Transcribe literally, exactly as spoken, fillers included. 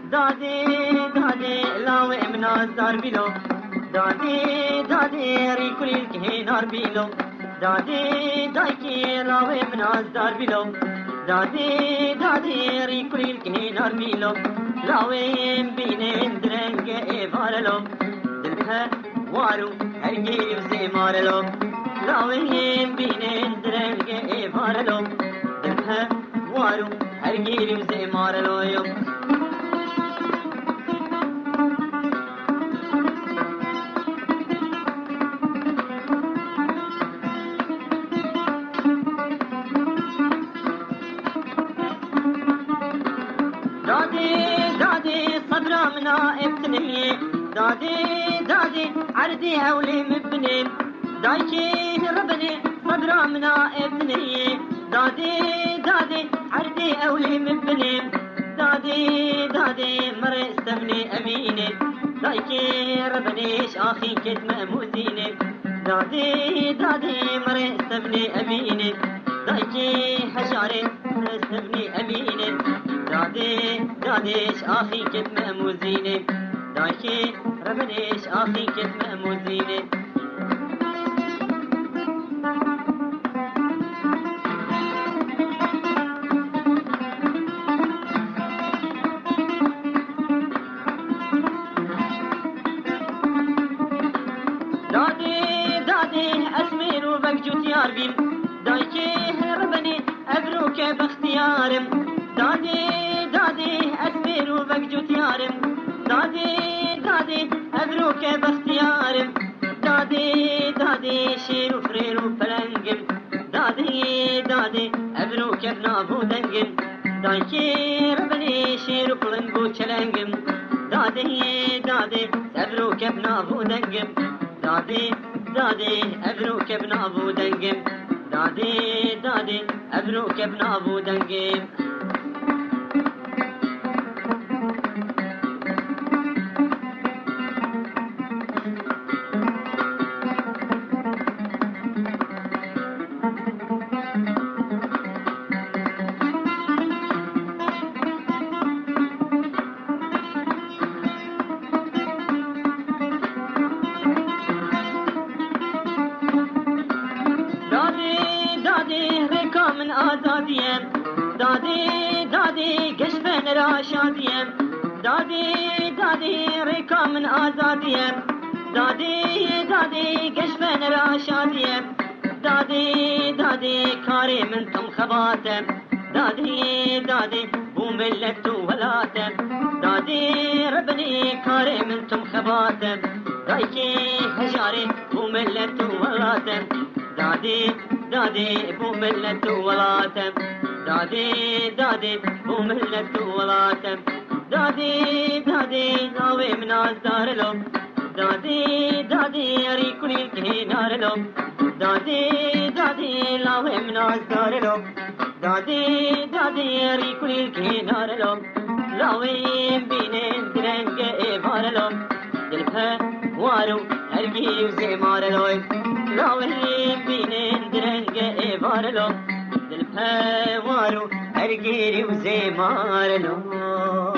دادی دادی لاوی مناز دار بیلو دادی دادی ریکولیل که نار بیلو دادی دایکی لاوی مناز دار بیلو دادی دادی ریکولیل که نار بیلو لاوی بینن درنگ ایوارلو دلها وارو هرگی وزی مارلو لاوی بینن درنگ ایوارلو دلها وارو هرگی وزی مارلو یوم دادي دادي صبرا منا ابتني دادي دادي عردي هولي مبني دايكي ربني صبرا منا ابتني دادي دادي عردي هولي مبني دادي دادي مري استبني اميني دايكي ربنيش اخي كت مأموزيني دادي دادي مري استبني اميني دايكي حشاري استبني اميني دادي داديش آخي كت مأموزيني دايكي ربنيش آخي كت مأموزيني دادي دادي أسمير وبكجو تيار بيم دايكي ربني أبروك باختيارم دادي دادي أسمير وبكجو تيارم دادي دادي أبروك باختيارم دادي دادي شير وفرير وفلنقم دادي دادي أبروك بنابو دنقم دايكي ربني شير وفلنقو چلنقم دادي دادي أبروك بنابو دنقم دادي دادي أبروك بنابو دنقم دادي دادي أبروك بنابو دنقم من آزادیم دادی دادی گشبن را شادیم دادی دادی ریکا من آزادیم دادی دادی گشبن را شادیم دادی دادی کاری من تم خباتم دادی دادی بو ملت ولاتم دادی ربني کاری من تم خباتم دایکی هجاری بو ملت ولاتم دادي دادي بو ملت ولاتم دادي دادي بو ملت ولاتم دادي دادي ناوي مناز دارلو دادي دادي ريكوني الكهنارلو دادي دادي لاوي مناز دارلو دادي دادي ريكوني الكهنارلو لاوي بينين درنگ ايبارلو دلها وارو هرگي وزي مارلو لاوي بينين درنگ ايبارلو دلها وارو هرگي وزي مارلو